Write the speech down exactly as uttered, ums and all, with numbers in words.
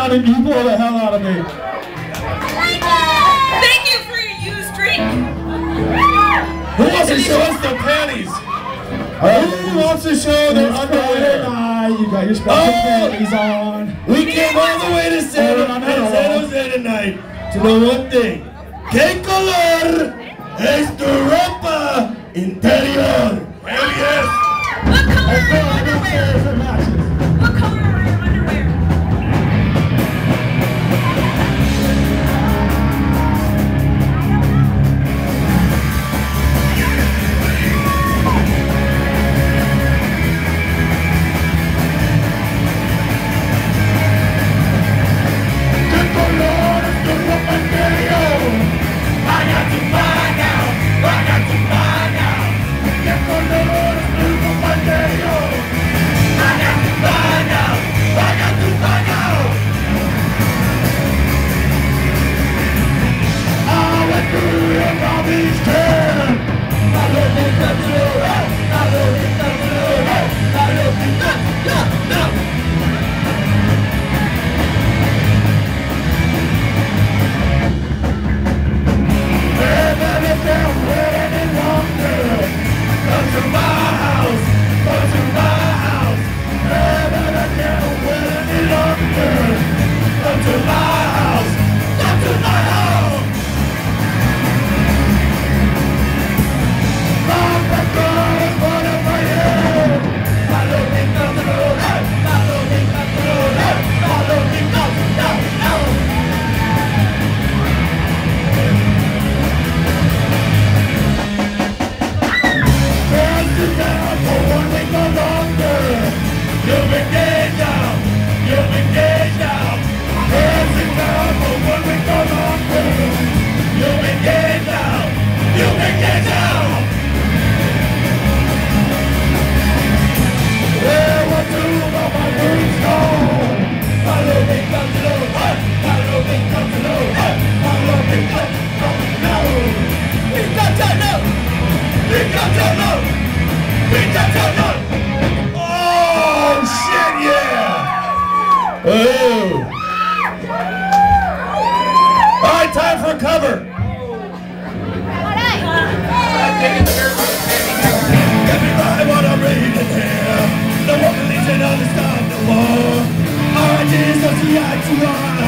out of me. You blow the hell out of me. Thank you for your used drink. Who wants to show us their panties? Right, Who wants to show their underwear? Nah, you got your special Oh, panties on. We came all the way to San, Oh, no, no, no. San Jose tonight to know one thing. Que color es tu ropa interior? Hell yes. What color are your It underwear? matches. What color are your underwear? Oh shit, yeah! Oh! All right, time for a cover. Everybody wanna read it here. No one believes in all this stuff no more. Our ideas are the eye to eye.